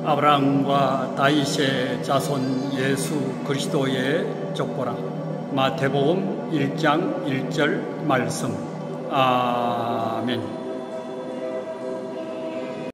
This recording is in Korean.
아브라함과 다윗의 자손 예수 그리스도의 족보라. 마태복음 1장 1절 말씀. 아멘.